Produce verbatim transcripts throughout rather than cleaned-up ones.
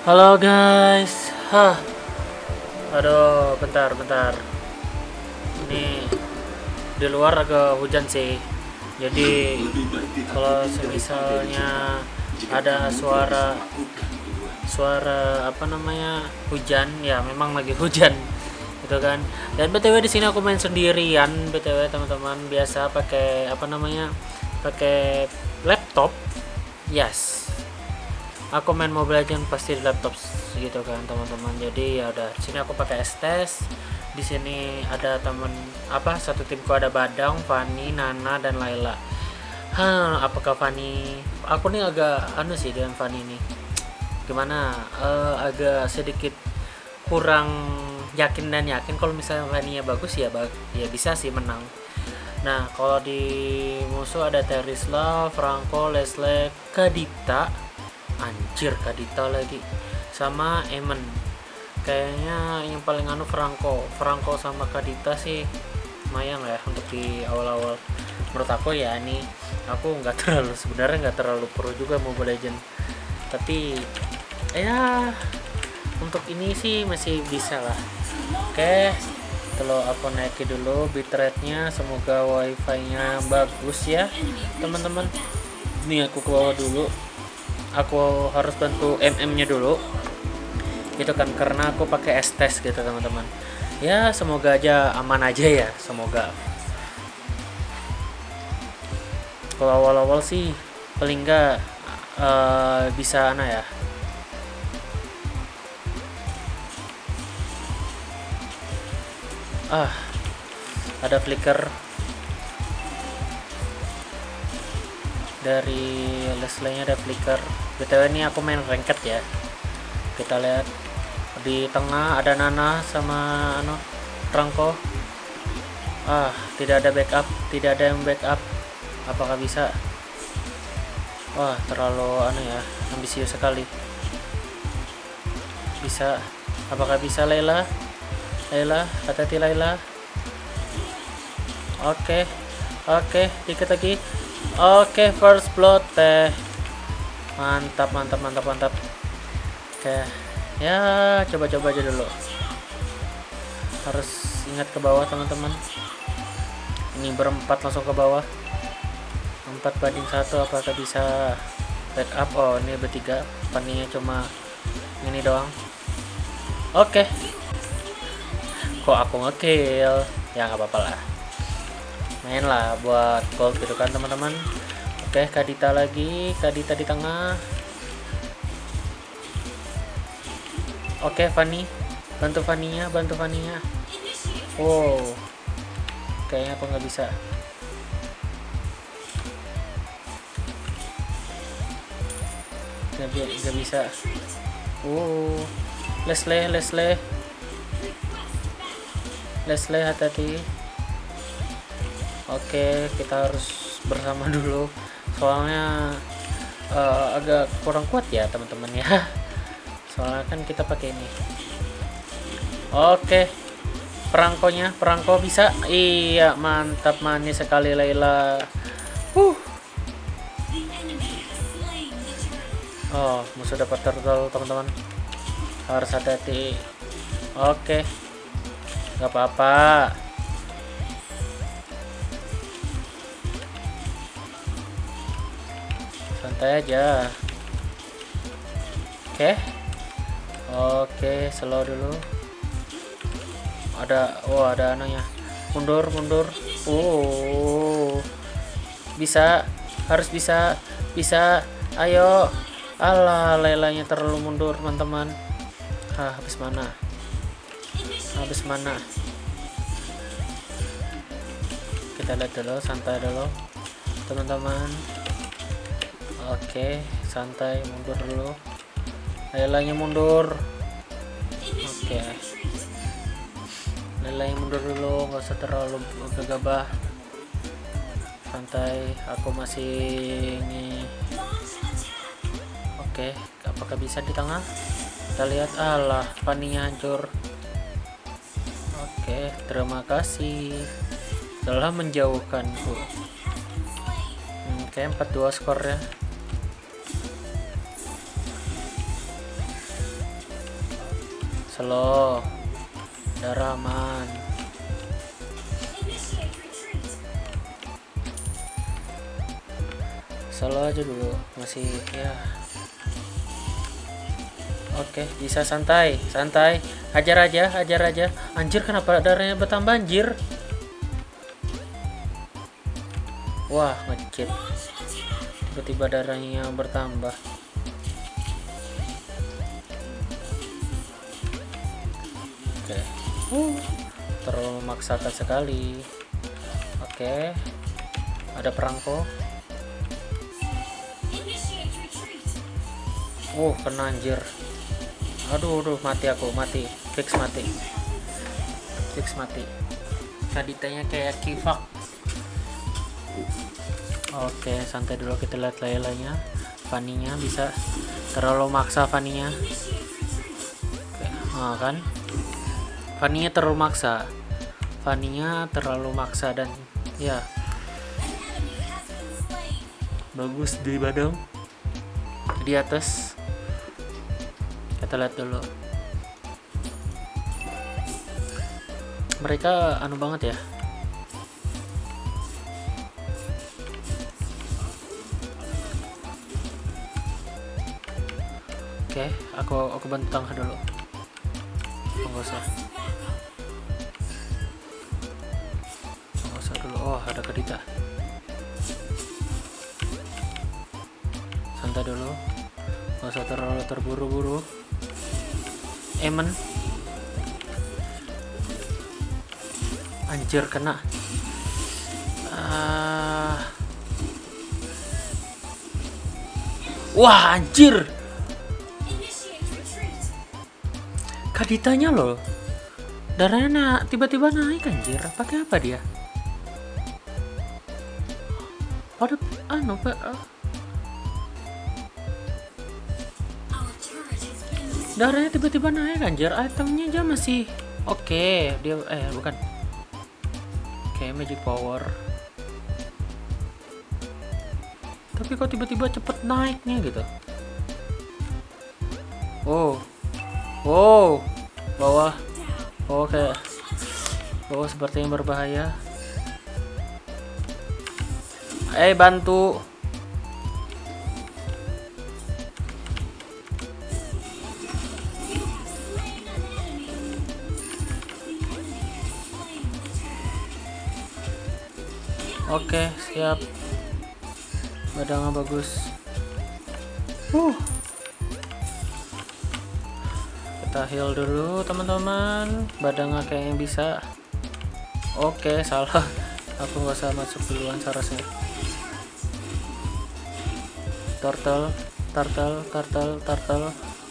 Halo guys, hah, aduh, bentar, bentar. Ini di luar agak hujan sih. Jadi kalau misalnya ada suara suara apa namanya hujan, ya memang lagi hujan, gitu kan. Dan btw di sini aku main sendirian, btw teman-teman. Biasa pakai apa namanya, pakai laptop, yes. Aku main Mobile Legends pasti di laptop gitu kan teman-teman. Jadi ya udah, sini aku pakai Estes. Di sini ada temen apa satu timku, ada Badang, Fanny, Nana dan Laila. Hah, apakah Fanny? Aku nih agak anu sih dengan Fanny ini. Gimana? Uh, agak sedikit kurang yakin dan yakin kalau misalnya Fanny-nya bagus ya, bag ya bisa sih menang. Nah, kalau di musuh ada Terisla, Franco, Leslie, Kadita. Anjir, Kadita lagi, sama Emen. Kayaknya yang paling anu Franco Franco sama Kadita sih lumayan lah ya untuk di awal-awal. Menurut aku ya, ini aku nggak terlalu sebenarnya nggak terlalu pro juga Mobile Legend, tapi ya untuk ini sih masih bisa lah. Oke, kalau aku naikin dulu bitrate-nya, semoga wifi-nya bagus ya teman-teman. Ini aku ke bawah dulu, aku harus bantu mm nya dulu gitu kan, karena aku pakai Estes gitu teman-teman. Ya semoga aja aman aja ya, semoga. Kalau awal-awal sih paling enggak uh, bisa ana ya. Ah, ada flicker dari Leslie-nya, ada flicker. Btw ini aku main ranked ya. Kita lihat di tengah ada Nana sama anu Franco. Ah, tidak ada backup, tidak ada yang backup. Apakah bisa? Wah, terlalu anu ya, ambisius sekali. Bisa? Apakah bisa Laila? Laila, hati-hati Laila. Oke, oke, dikit lagi. Oke, first blood teh. Mantap, mantap, mantap, mantap. Oke, ya coba-coba aja dulu. Harus ingat ke bawah teman-teman. Ini berempat langsung ke bawah. Empat banding satu, apakah bisa backup? Oh, ini bertiga. Paninya cuma ini doang. Oke. Kok aku ngekill? Ya nggak apa-apa lah. Main lah buat gold gitu kan teman-teman. Oke, Kadita lagi, Kadita di tengah. Oke, Fanny, bantu Fanny-nya, bantu Fanny-nya. Wow, kayaknya aku nggak bisa. Nggak, nggak bisa. Wow, Leslie, Leslie, Leslie, hati-hati. Oke, kita harus bersama dulu, soalnya uh, agak kurang kuat ya teman-teman ya. Soalnya kan kita pakai ini. Oke, perangkonya, perangko bisa. Iya, mantap, manis sekali Laila. Uh. Oh, musuh dapat turtle teman-teman. Harus hati-hati. Oke, nggak apa-apa. Santai aja. Oke. Oke, slow dulu. Ada, oh ada anunya. Mundur, mundur. Oh. Bisa, harus bisa. Bisa. Ayo. Alah, Lailanya terlalu mundur, teman-teman. Ah, habis mana? Habis mana? Kita lihat dulu, santai dulu, teman-teman. Oke, santai, mundur dulu. Lailanya mundur. Oke, Lailanya mundur dulu, nggak usah terlalu gegabah. Santai, aku masih ini. Oke, apakah bisa di tengah? Kita lihat. Alah, Fanny-nya hancur. Oke, terima kasih telah menjauhkanku. Oke, empat dua skor ya. slow, darah aman. Slow aja dulu, masih ya. Oke, bisa santai, santai. Hajar aja, hajar aja. Anjir, kenapa darahnya bertambah anjir? Wah, ngecit. Tiba-tiba darahnya bertambah. Oke. Uh, terlalu memaksakan sekali. Oke. Ada perangko. Uh, kena anjir. Aduh, aduh, mati aku, mati. Fix mati. Fix mati. Kaditanya kayak kifak. Oke, santai dulu, kita lihat layarnya. Fanny-nya bisa terlalu maksa Fanny-nya. Oke, nah, kan? Fanny-nya terlalu maksa. Fanny-nya terlalu maksa dan ya. Bagus di badang. Di atas. Kita lihat dulu. Mereka anu banget ya. Oke, aku aku bantu tangga dulu. Enggak usah. Enggak usah dulu. Oh, ada Kadita. Santai dulu. Enggak usah terlalu terburu-buru. Emen. Anjir, kena. Uh... Wah, anjir. Kaditanya loh, darahnya tiba-tiba naik anjir. Pakai apa dia? Pada anu pak, darahnya tiba-tiba naik anjir. Itemnya aja masih oke. Okay. Dia eh bukan. Oke, okay, magic power. Tapi kok tiba-tiba cepet naiknya gitu? Oh. Wow, bawah, bawah kayak bawah seperti yang berbahaya. Eh, bantu. Oke, siap. Badangnya bagus. Uh. Kita heal dulu teman-teman. Badangnya kayaknya bisa. Oke, salah. Aku nggak usah masuk duluan seharusnya. Turtle, turtle, turtle, turtle.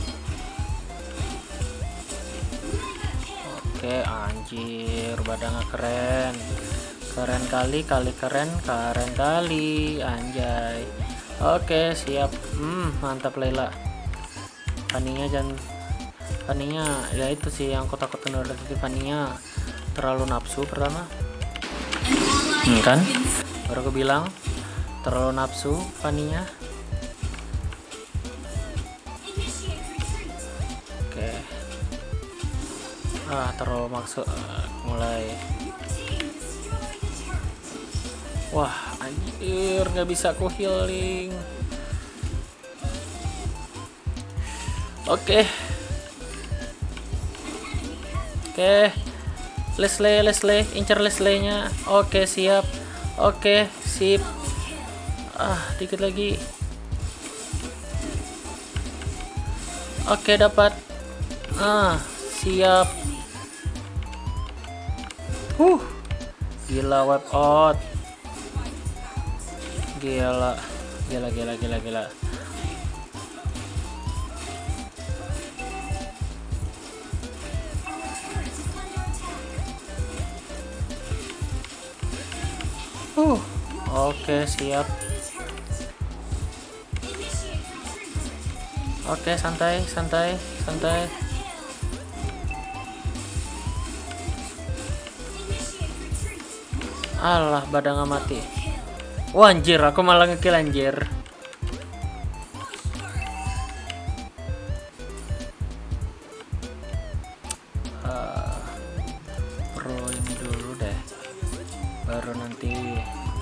Oke, anjir, badangnya keren. Keren kali, kali keren, keren kali, anjay. Oke, siap. Hmm, mantap Layla. Fanny-nya jangan Fanny-nya ya itu sih yang aku takutin udah tadi. Fanny-nya terlalu nafsu pertama. Hmm, kan? Baru aku bilang terlalu nafsu Fanny-nya. Oke. Ah, terlalu maksud uh, mulai. Wah, anjir, nggak bisa aku healing. Oke. Oke, Leslie, Leslie, incer Leslie-nya. Oke, siap. Oke, sip. Ah, dikit lagi. Oke, dapat. Ah, siap. Huh, gila, wipe out. Gila, gila, gila, gila, gila. Uh, oke, siap. Oke, santai, santai, santai. Alah, badangnya mati. Wah, anjir, aku malah ngekill anjir. uh, pro ini dulu deh, baru nanti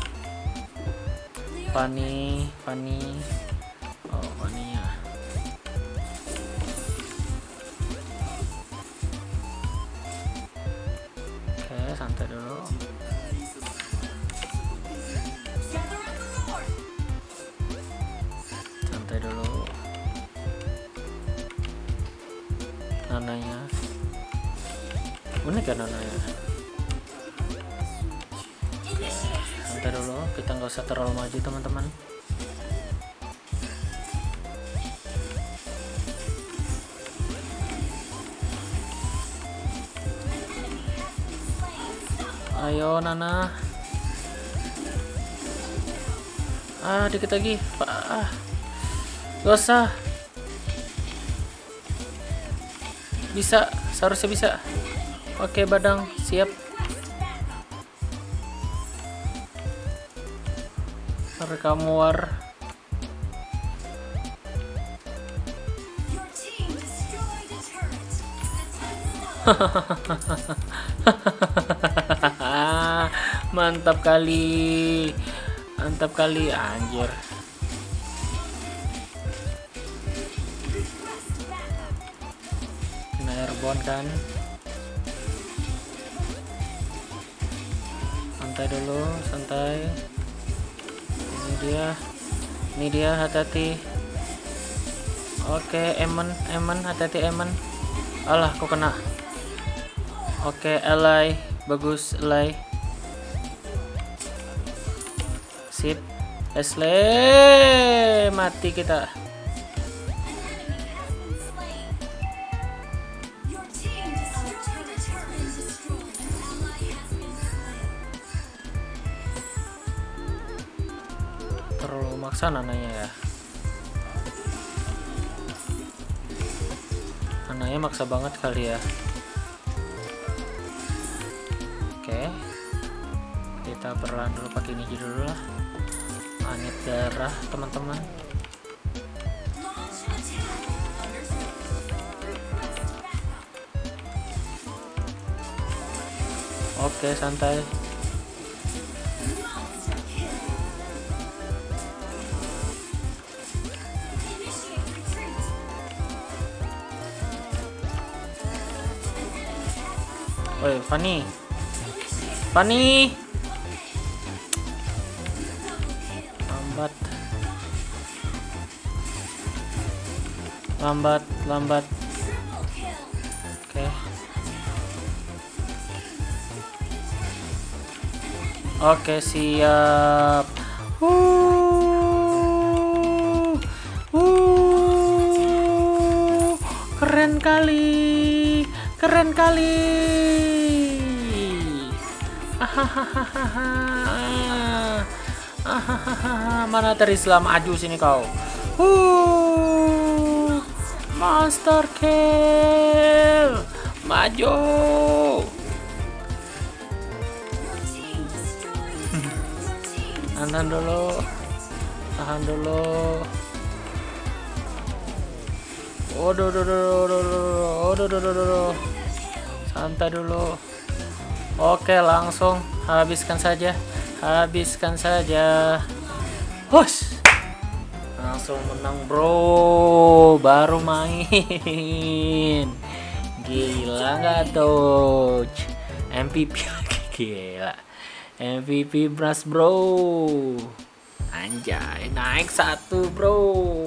Fanny Fanny oh Fanny ya. Oke, santai dulu. Santai dulu. Nananya unik kan nananya. Oke, santai dulu, kita nggak usah terlalu maju teman-teman. Ayo Nana. Ah, dikit lagi. Ah, gak usah. Bisa, seharusnya bisa. Oke, Badang, siap. Mereka muar. Mantap kali. Mantap kali, anjir. Kena airborne kan. Santai dulu, santai. Ini dia. Ini dia, hati-hati. Oke, Emen, Emen, hati-hati Emen. Alah, kok kena. Oke, Elai, bagus Elai. Sip, Leslie, mati kita. Terlalu maksa nananya ya. Anaknya maksa banget kali ya. Oke, kita perlahan dulu pakai ini dulu lah. Anit darah teman-teman. Oke, santai. Oi, Fanny. Fanny. Lambat. Lambat, lambat. Oke. Oke, siap. Uh. Uh. Keren kali. Keren kali. Hahaha. Mana Terisla, maju sini kau. Uh, monster kill, maju. Tahan dulu, tahan dulu. Odo, odo, odo, odo, odo, odo, odo. Santai dulu. Oke, langsung habiskan saja. Habiskan saja. Hush. Langsung menang, bro. Baru main. Gila nggak tuh? M V P lagi, gila. M V P Brass, bro. Anjay, naik satu, bro.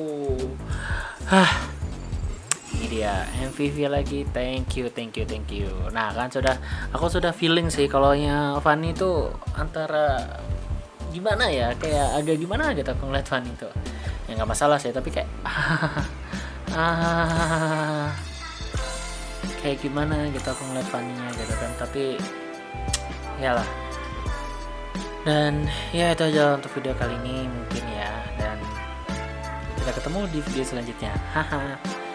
Hah. Ini dia M V P lagi. Thank you, thank you, thank you. Nah kan sudah, aku sudah feeling sih kalau nya Fanny itu antara gimana ya, kayak agak gimana gitu aku ngeliat Fanny itu. Ya nggak masalah sih, tapi kayak ah, kayak gimana gitu aku ngeliat Fanny-nya gitu kan. Tapi ya lah. Dan ya itu aja untuk video kali ini mungkin ya. Dan kita ketemu di video selanjutnya. Haha.